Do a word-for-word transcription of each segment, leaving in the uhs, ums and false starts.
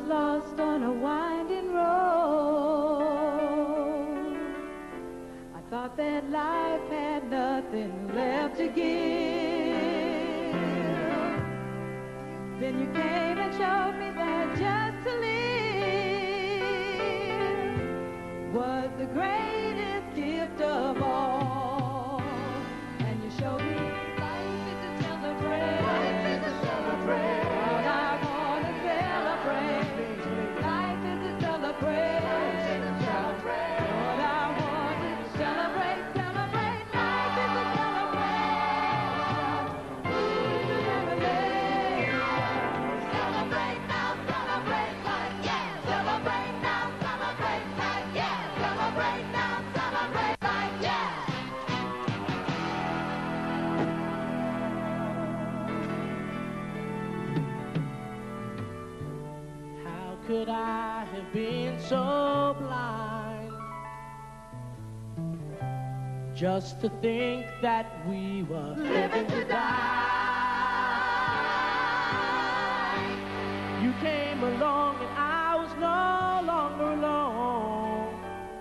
lost on a winding road. I thought that life had nothing left to give. Then you came and showed me that just to live was the greatest gift of all. And you showed me life is to celebrate. Life is to celebrate. Lord, I want to celebrate. Life is to celebrate. Life is to celebrate. Lord, I want to celebrate, celebrate. Life is to celebrate. Celebrate. Celebrate now, celebrate life, yeah. Celebrate now, celebrate life, yeah. Celebrate now, celebrate life, yeah. How could I have been so blind just to think that we were living to die? You came along and I was no longer alone,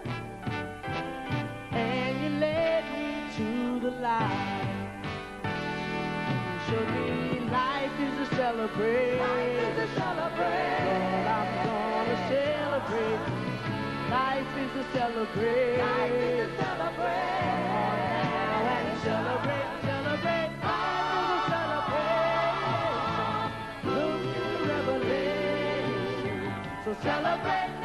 and you led me to the light. You showed me life is a celebrate. Life is to celebrate. Lord, I'm gonna celebrate. Life is a celebrate. Life is to celebrate. Now and celebrate, celebrate. Life is a celebration. Look to Revelation. So celebrate.